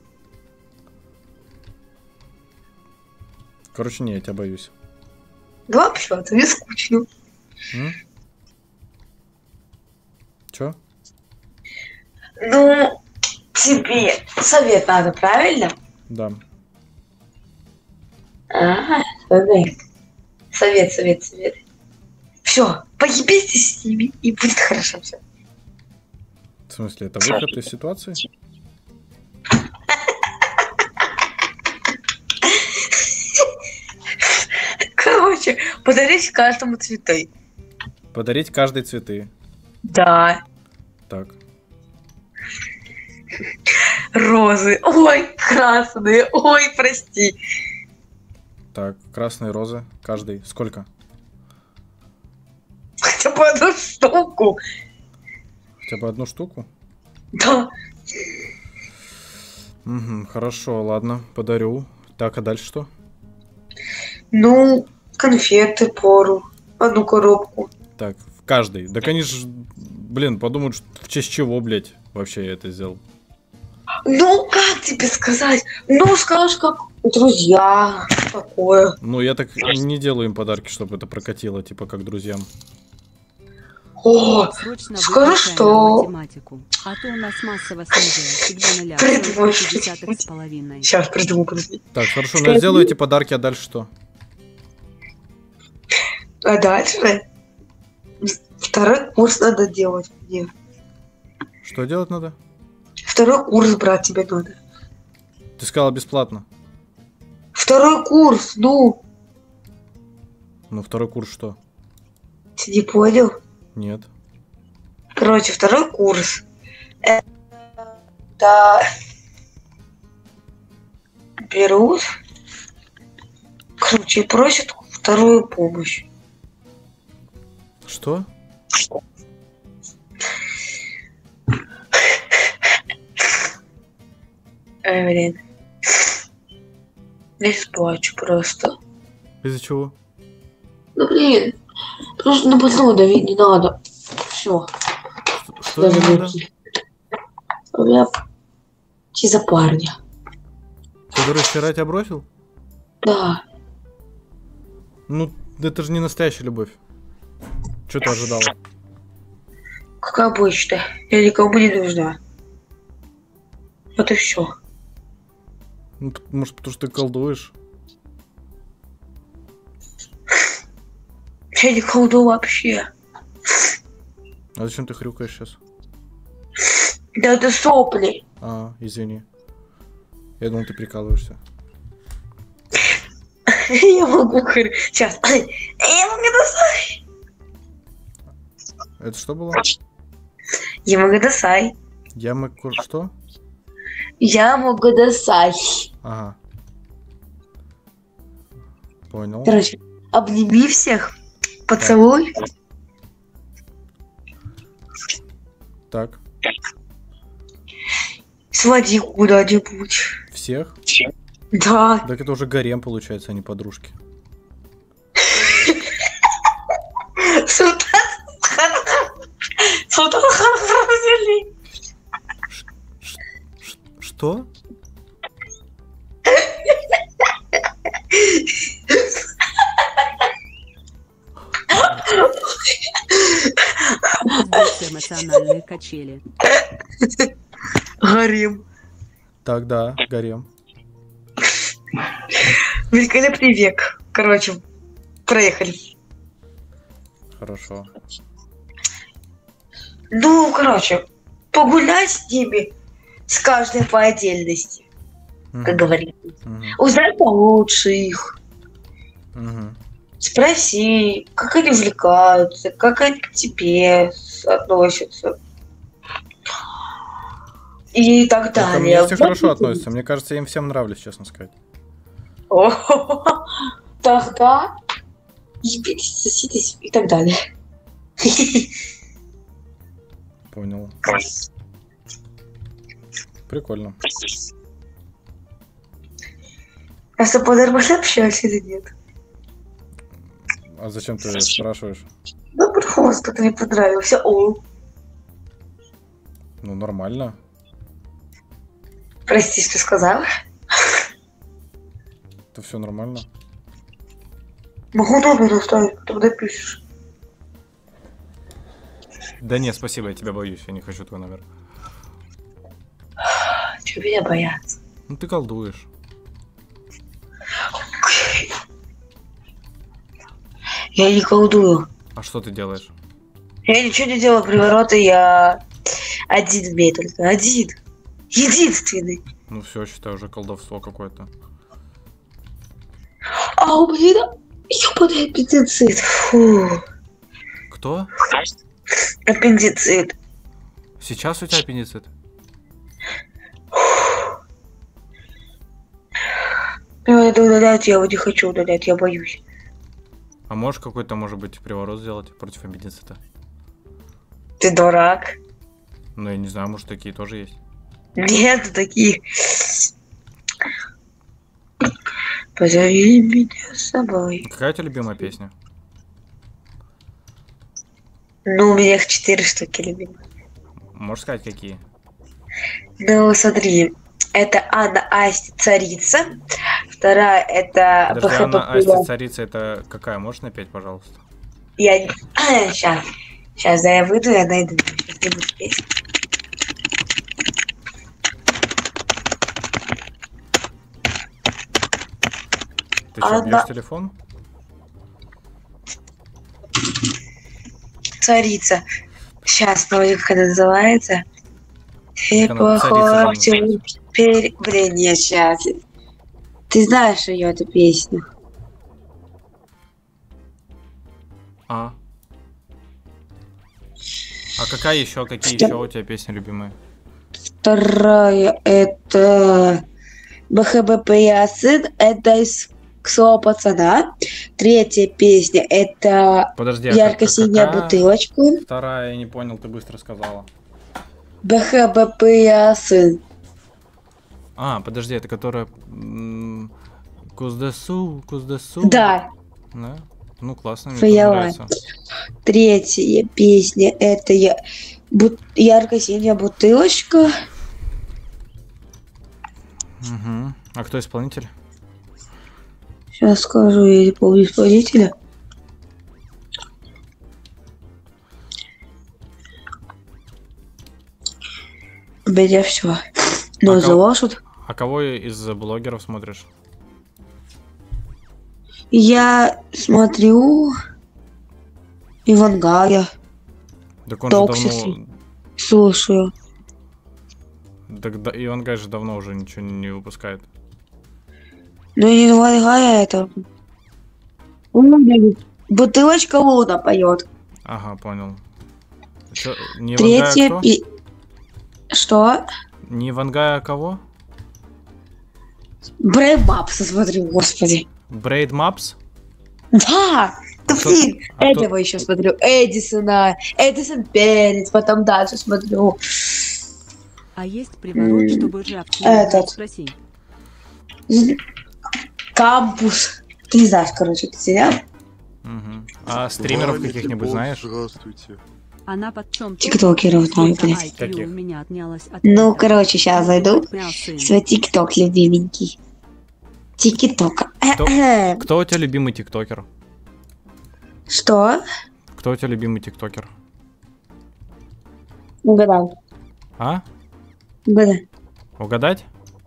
Короче, не, я тебя боюсь. Да вообще, это не скучно. Чё? Ну, тебе совет надо, правильно? Да. Ага, совет. Все, поебитесь с ними, и будет хорошо все. В смысле, это выход из ситуации? Короче, подарить каждому цветы. Подарить каждой цветы. Да. Так. Розы. Ой, красные. Ой, прости. Так, красные розы. Каждый. Сколько? Хотя бы одну штуку. Хотя бы одну штуку? Да. Угу, хорошо, ладно, подарю. Так, а дальше что? Ну, конфеты, пору. Одну коробку. Так, в каждой. Да, конечно, блин, подумают, в честь чего, блядь, вообще я это сделал. Ну, как тебе сказать? Ну, скажешь, как друзья. Такое. Ну, я так не делаю им подарки, чтобы это прокатило, типа, как друзьям. О, Срочно скажу, что... математику. А то у нас массово снизилось. Всегда нуля. Придумай. Сейчас придумаю, подожди. Так, хорошо, но я сделаю эти подарки, а дальше что? А дальше? Второй курс надо делать мне. Что делать надо? Второй курс брать тебе надо. Ты сказала бесплатно. Второй курс, ну. Ну, второй курс что? Ты не понял? Нет. Короче, второй курс. Это... Берут. Короче, просят вторую помощь. Что? Блин. Я плачу просто. Из-за чего? Ну, блин. Просто на пацана давить не надо. Все. Что не надо? У меня из-за парня. Который вчера тебя бросил? Да. Ну, это же не настоящая любовь. Что ты ожидала? Как обычно. Я никому не нужна. Вот и все. Ну, может, потому что ты колдуешь? Я не колду вообще. А зачем ты хрюкаешь сейчас? Да это сопли. А, извини. Я думал, ты прикалываешься. Я могу сейчас. Я могу досай. Это что было? Я могу досай. Я могу что? Я могу досай. Ага. Понял. Короче, обними всех. Поцелуй. Так. Своди куда-нибудь. Всех? Да. Так это уже гарем получается, а не подружки. Султан взяли. Что? Эмоциональные качели. Гарем. Так, да, гарем. Великолепный век. Короче, проехали. Хорошо. Ну, короче, погулять с ними, с каждой по отдельности, как говорится. Узнать получше их. Спроси, как они увлекаются, как они к тебе относятся. И так Это далее. мне все хорошо относятся. Мне кажется, я им всем нравлюсь, честно сказать. Тогда ебитесь, соситесь и так далее. Понял. Прикольно. А с тобой нормально общаешься или нет? А зачем ты спрашиваешь? Ну, просто ты мне понравился. О, Ну, нормально. прости, что сказала. Это все нормально. Могу номер оставить, потом напишешь. Да не, спасибо, я тебя боюсь, я не хочу твой номер. Чего меня бояться? Ну ты колдуешь. Я не колдую. А что ты делаешь? Я ничего не делаю, привороты я один умею только. Один. Единственный. Ну все, считай, уже колдовство какое-то. А у меня ёбаный аппендицит. Фу. Кто? Аппендицит. Сейчас у тебя аппендицит? Мне надо удалять, я его не хочу удалять, я боюсь. А можешь какой-то, может быть, приворот сделать против аппендицита? Ты дурак. Ну, я не знаю, может, такие тоже есть. Нет таких. Позови меня с собой. Какая у тебя любимая песня? Ну, у меня их 4 штуки любимых. Можешь сказать, какие? Ну, смотри. Это Анна Асти Царица. Вторая это Подожди, Анна Асти Царица, это какая? Можешь напеть, пожалуйста? Я... Сейчас, да, я выйду, я найду. Сейчас не буду петь. Ты что, бьешь телефон? Царица. Сейчас, смотри, как это называется. Ты похож, теперь... Блин, нет, сейчас. Ты знаешь ее, эту песню? А какая еще, какие еще у тебя песни любимые? Вторая это БХБП Ясын, это из «Слово пацана». Третья песня это Подожди, ярко-синяя бутылочка. Вторая, я не понял, ты быстро сказала. БХБП Ясын. А, подожди, это которая... Куздесу. Да. Да? Ну, классно, мне тоже нравится. Третья песня это ярко-синяя бутылочка. Угу. А кто исполнитель? Сейчас скажу, я не помню исполнителя. У меня все. Ну, заложат. А кого из блогеров смотришь? Я смотрю Ивангая. Так он же давно... Слушаю. Так да, Ивангай же давно уже ничего не выпускает. Ну не Ивангая, это... Бутылочка Луна поет. Ага, понял. Чё, не Третья Ивангая, Что? Не Ивангая, а кого? Бреймапс, смотрю, господи. Брейд Мапс? Да! Да блин, этого еще смотрю. Эдисона, Эдисон Перец, потом дальше смотрю. А есть приворот, чтобы жабки этот. спроси. Кампус. Ты не знаешь, короче, ты сериал? Угу. А стримеров каких-нибудь знаешь? Здравствуйте. Она под чем? Тиктокеров знаю, блядь. Каких? Ну, короче, сейчас зайду. Свой тикток любименький. Тикток. Кто у тебя любимый тиктокер? Что? Кто у тебя любимый тиктокер? Угадай. А? Угадай. Угадать?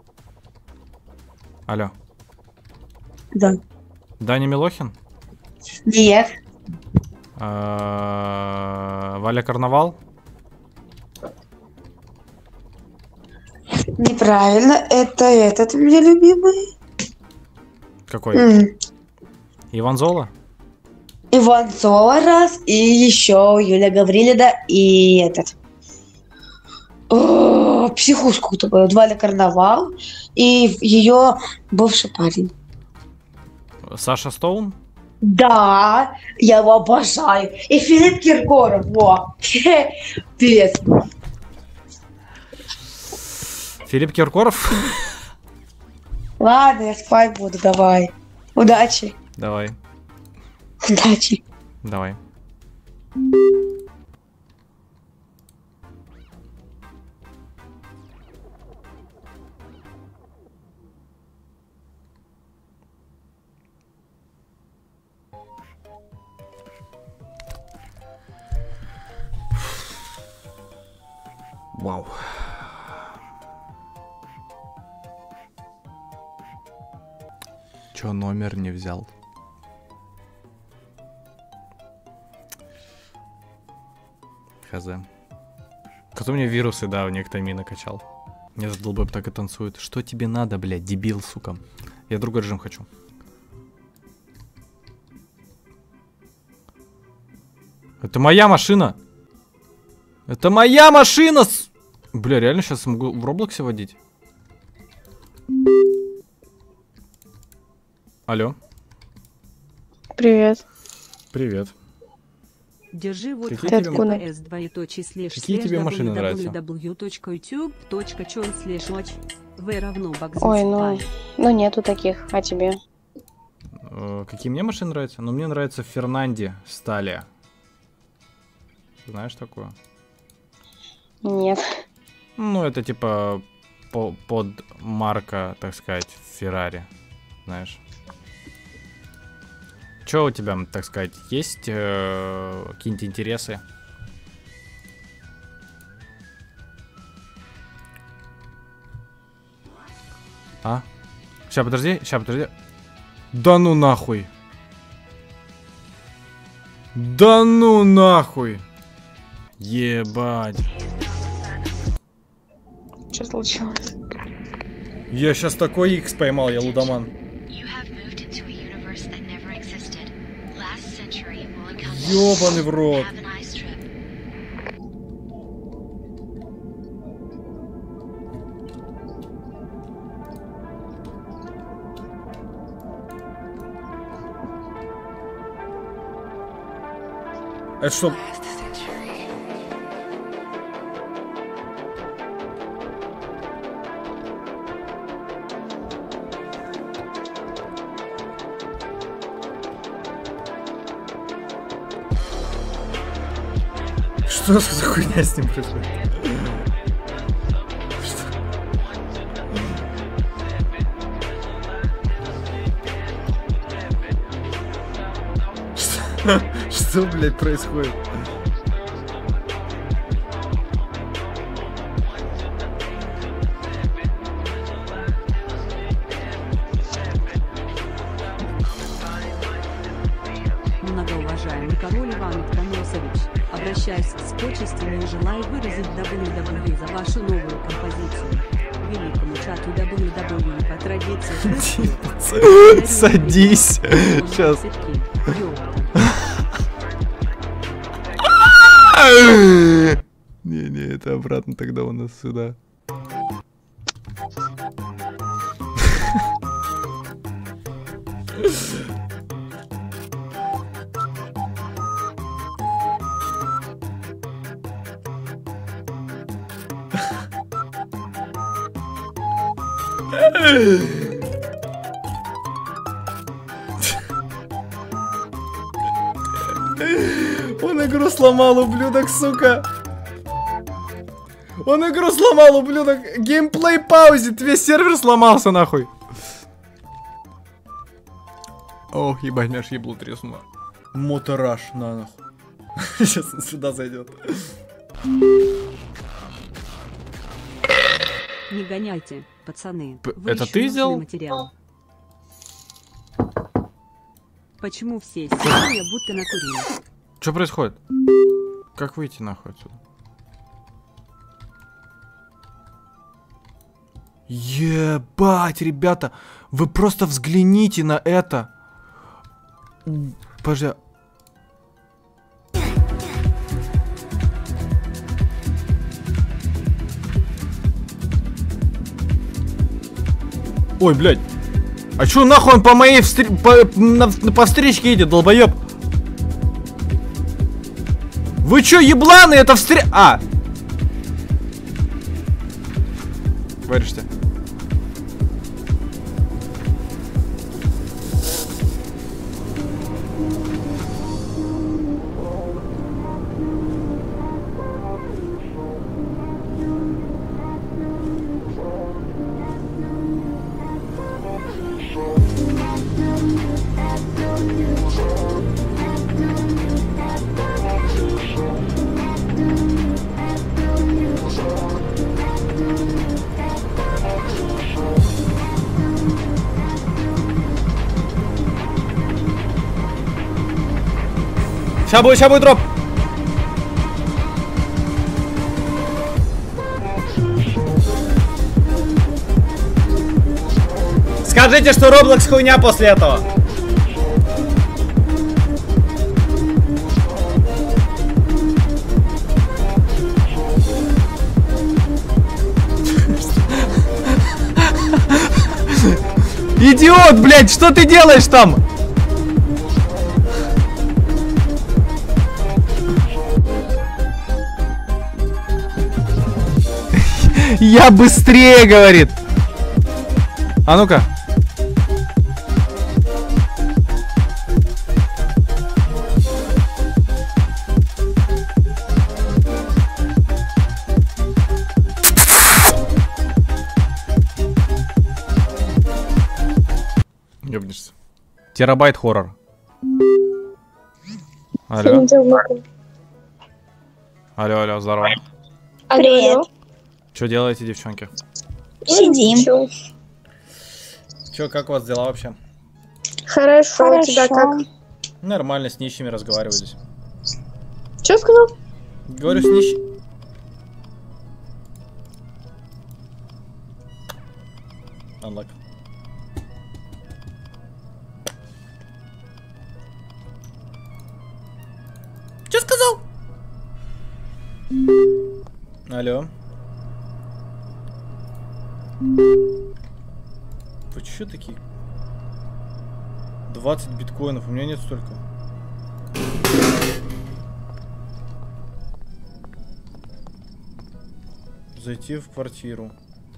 Алло. Да. Даня Милохин? Нет. Валя Карнавал? Неправильно. Это этот у меня любимый. Какой? Иван Зола? Иванцова раз, и еще Юлия Гаврилина, и этот... психушку такую, Валя Карнавал, и ее бывший парень. Саша Стоун? Да, я его обожаю. И Филипп Киркоров, во. Привет. Филипп Киркоров? Ладно, я спать буду, давай. Удачи. Давай. Удачи. Давай. Вау. Чё номер не взял? Хз. Кто мне вирусы, да, в Нектами накачал. Мне этот долбоеб так и танцует. Что тебе надо, блядь, дебил, сука? Я другой режим хочу. Это моя машина! Это моя машина! Бля, реально сейчас могу в Роблоксе водить? Алло. Привет. Привет. Держи вот Какие тебе машины нравятся? Ой, ну нету таких, а тебе? Какие мне машины нравятся? Ну, мне нравится Фернанди Стали. Знаешь такое? Нет. Ну, это типа под марка, так сказать, Феррари. Знаешь? Чё у тебя, так сказать, есть какие-нибудь интересы? А? Сейчас, подожди, Да ну нахуй. Да ну нахуй. Ебать. Что случилось? Я сейчас такой X поймал, я лудоман. Ёбаный в рот. Это что? Что за хуйня с ним происходит? Что, блядь, происходит? Многоуважаемый король Иван Коносович, обращаюсь с почестями и желаю выразить WW за вашу новую композицию. Великому чату WWE по традиции. Садись. Сейчас. Не, это обратно тогда у нас сюда. Он игру сломал, ублюдок, сука. Он игру сломал, ублюдок. Геймплей паузит, весь сервер сломался, нахуй. Ох, ебать, меня аж ебло треснуло. Мотораж, на нахуй. Сейчас он сюда зайдет. Не гоняйте, пацаны. Это ты сделал? Материал. Почему все сидели, будто накурили? Что происходит? Как выйти нахуй отсюда? Ебать, ребята, вы просто взгляните на это. Подожди, Ой, блядь. А чё нахуй он по моей по встречке едет, долбоёб? Вы чё, ебланы, это А! Варишься. Ща будет дроп. Скажите, что Roblox хуйня после этого. Идиот, блядь, что ты делаешь там? Я быстрее, говорит. А ну-ка. Ёбнешься. Терабайт хоррор. Алло. Алло, здорово. Привет. Что делаете, девчонки? Сидим. Чё, как у вас дела вообще? Хорошо. У тебя как? Нормально, с нищими разговариваю здесь. Что сказал? Говорю, с нищими. Unlock. Чё сказал? Алло. Вы чё такие? 20 биткоинов, у меня нет столько. Зайти в квартиру.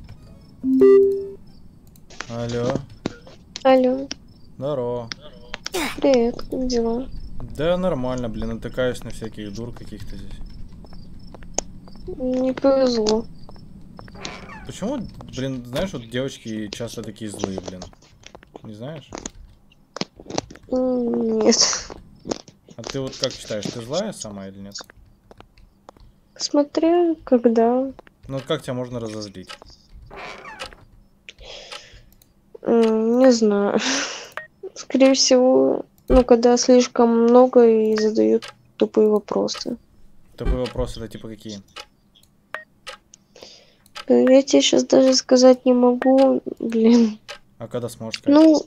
Алло. Алло. Здорово. Привет, как дела? Да нормально, блин, натыкаюсь на всяких дур каких-то здесь. Не повезло. Почему, блин, знаешь, вот девочки часто такие злые, блин? Не знаешь? Нет. А ты вот как считаешь, ты злая сама или нет? Смотря когда. Ну вот как тебя можно разозлить? Не знаю. Скорее всего, ну когда слишком много и задают тупые вопросы. Тупые вопросы это типа какие? Я тебе сейчас даже сказать не могу, блин. А когда сможешь сказать? Ну,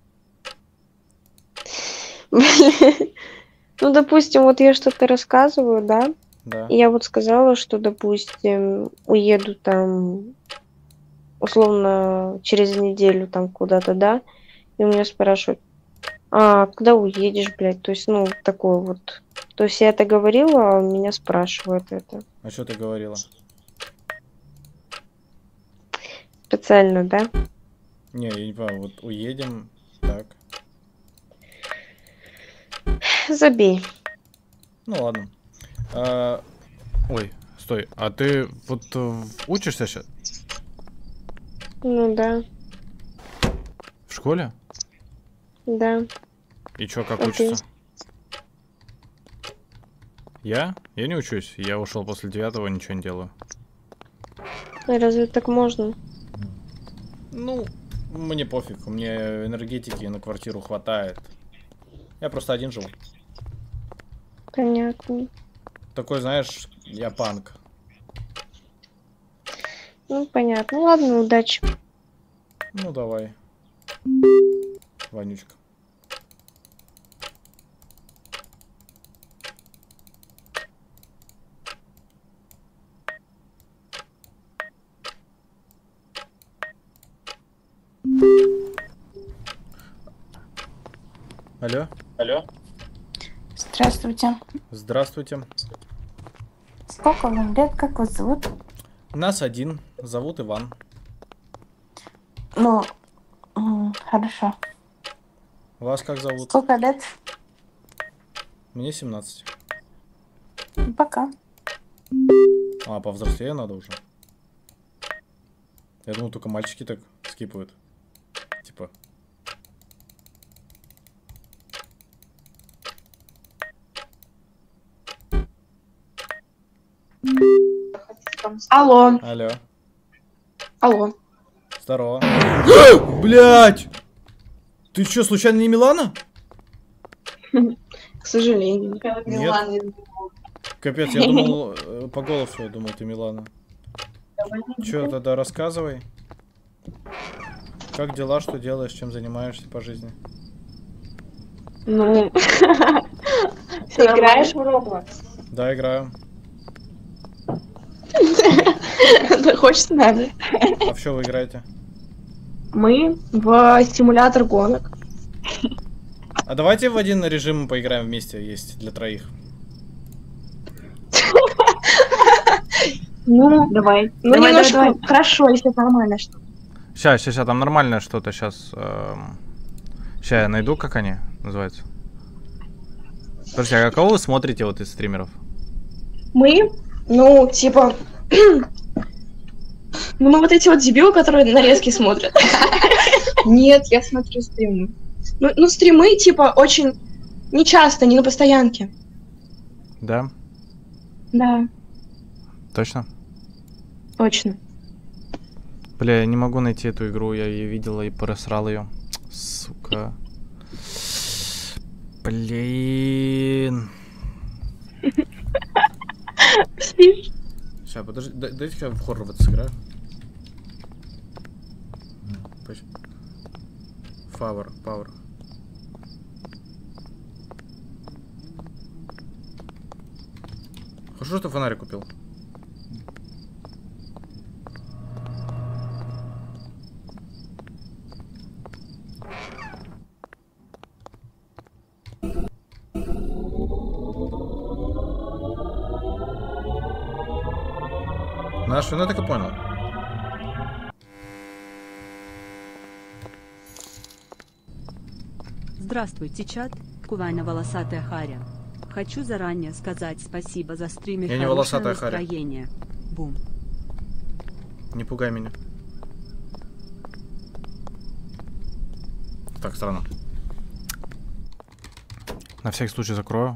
блин. Ну, допустим, вот я что-то рассказываю, да? Да. И я вот сказала, что, допустим, уеду там, условно, через неделю там куда-то, да? И у меня спрашивают, а когда уедешь, блядь? То есть, ну, такое вот. То есть я это говорила, а меня спрашивают это. А что ты говорила? Специально, да? Не, я не понимаю, вот уедем, так. Забей. Ну ладно. Ой, стой, а ты вот учишься сейчас? Ну да, В школе? да. И чё, как А ты? учишься? Я? Я не учусь, я ушел после 9-го, ничего не делаю. Разве так можно? Ну, мне пофиг, мне энергетики на квартиру хватает. Я просто один живу. Понятно. Такой, знаешь, я панк. Ну, понятно. Ну, ладно, удачи. Ну, давай. Вонючка. Алло? Здравствуйте. Здравствуйте. Сколько вам лет? Как вас зовут? Нас один. Зовут Иван. Ну, хорошо. Вас как зовут? Сколько лет? Мне 17. Пока. А, повзрослее надо уже. Я думал, только мальчики так скипают. Типа. Алло. Алло. Алло. Здорово. Блять! Ты чё, случайно не Милана? К сожалению. Нет. Капец, я думал, по голосу я думал, ты Милана. Чё, тогда рассказывай. Как дела, что делаешь, чем занимаешься по жизни? Ну, ты играешь в Roblox? Да, играю. Ты хочешь с нами? А в что вы играете? Мы в симулятор гонок. А давайте в один режим поиграем вместе, есть для троих. Ну, давай. Ну, давай, немножко давай. Хорошо, если нормально что. Сейчас, там нормальное что-то, сейчас. Сейчас я найду, как они называются. Подожди, а кого вы смотрите вот из стримеров? Мы? Ну, типа... Ну, мы вот эти вот дебилы, которые нарезки смотрят. Нет, я смотрю стримы. Ну, стримы, типа, очень нечасто, не на постоянке. Да? Да. Точно? Точно. Бля, я не могу найти эту игру, я ее видела и просрал ее. Сука. Блин. Сейчас, подожди, дайте-ка я в Хорват сыграю. Power. Хорошо, что фонарик купил. Наш, ну я так и понял. Здравствуйте, чат. Кувайна волосатая Харя. Хочу заранее сказать спасибо за стрим и я не волосатая Харя. Бум. Не пугай меня. Так, странно. На всякий случай закрою.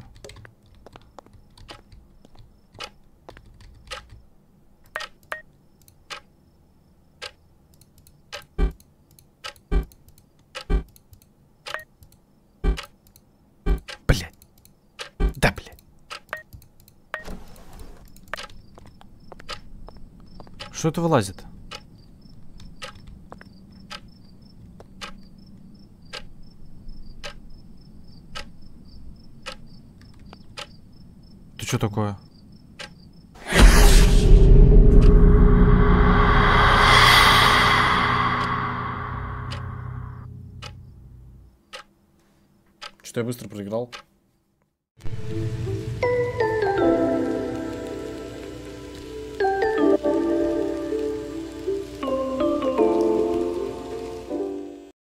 Что это вылазит? Ты что такое? Что-то я быстро проиграл.